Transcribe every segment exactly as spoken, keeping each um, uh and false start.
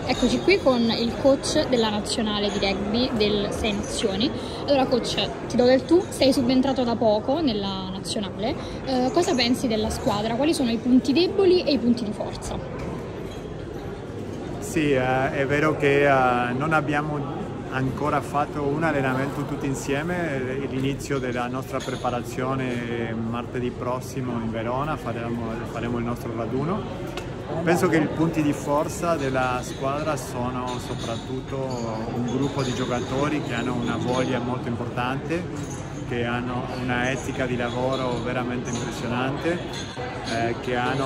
Eccoci qui con il coach della nazionale di rugby del Sei Nazioni. Allora coach, ti do del tu, sei subentrato da poco nella nazionale, eh, cosa pensi della squadra? Quali sono i punti deboli e i punti di forza? Sì, eh, è vero che eh, non abbiamo ancora fatto un allenamento tutti insieme, l'inizio della nostra preparazione martedì prossimo in Verona, faremo, faremo il nostro raduno. Penso che i punti di forza della squadra sono soprattutto un gruppo di giocatori che hanno una voglia molto importante, che hanno una etica di lavoro veramente impressionante, eh, che hanno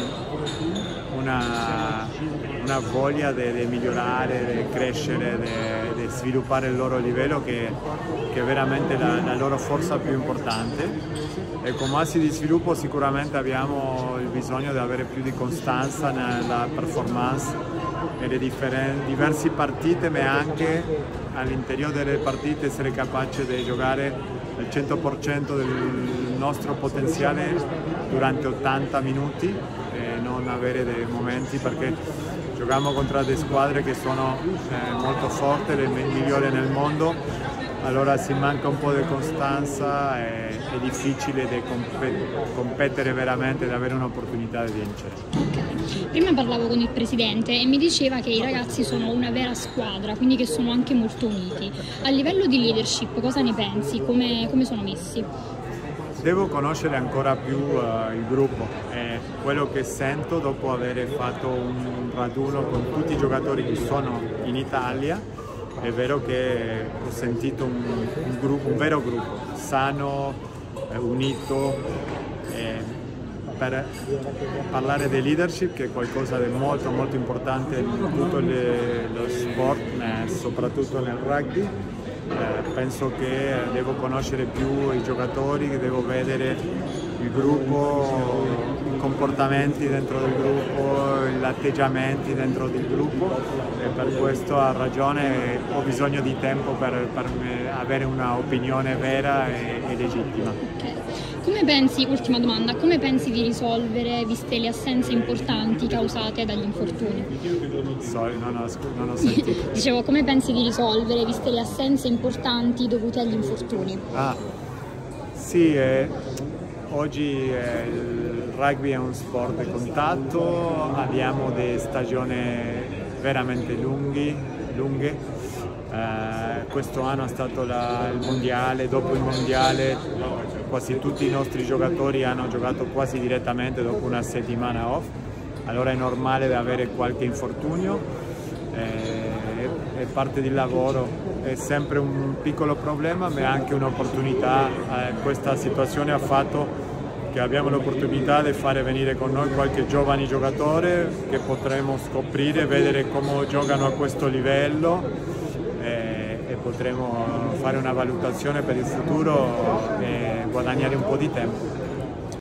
un, una, una voglia di migliorare, di crescere, di sviluppare il loro livello, che, che è veramente la, la loro forza più importante. E come assi di sviluppo sicuramente abbiamo il bisogno di avere più di costanza nella performance nelle diverse partite, ma anche all'interno delle partite essere capace di giocare al cento per cento del nostro potenziale durante ottanta minuti e non avere dei momenti, perché giochiamo contro delle squadre che sono eh, molto forti, le migliori nel mondo. Allora si manca un po' di costanza e è difficile di competere veramente, di avere un'opportunità di vincere. Okay. Prima parlavo con il presidente e mi diceva che i ragazzi sono una vera squadra, quindi che sono anche molto uniti. A livello di leadership cosa ne pensi? Come, come sono messi? Devo conoscere ancora più uh, il gruppo, è quello che sento dopo aver fatto un raduno con tutti i giocatori che sono in Italia. È vero che ho sentito un, un, gruppo, un vero gruppo, sano, eh, unito, eh, per parlare di leadership, che è qualcosa di molto molto importante in tutto le, lo sport, eh, soprattutto nel rugby. Eh, penso che devo conoscere più i giocatori, che devo vedere il gruppo, i comportamenti dentro del gruppo, gli atteggiamenti dentro del gruppo, e per questo ha ragione, ho bisogno di tempo per, per avere un'opinione vera e, e legittima. Okay. Come pensi, ultima domanda, come pensi di risolvere viste le assenze importanti causate dagli infortuni? Sorry, non ho, non ho sentito. Dicevo, come pensi di risolvere viste le assenze importanti dovute agli infortuni? Ah, sì, eh, oggi eh, il rugby è un sport di contatto, abbiamo delle stagioni veramente lunghi, lunghe. Eh, questo anno è stato la, il mondiale, dopo il mondiale quasi tutti i nostri giocatori hanno giocato quasi direttamente dopo una settimana off, allora è normale avere qualche infortunio, eh, è parte del lavoro, è sempre un piccolo problema ma è anche un'opportunità. Eh, questa situazione ha fatto che abbiamo l'opportunità di fare venire con noi qualche giovane giocatore che potremo scoprire, vedere come giocano a questo livello, e potremo fare una valutazione per il futuro e guadagnare un po' di tempo.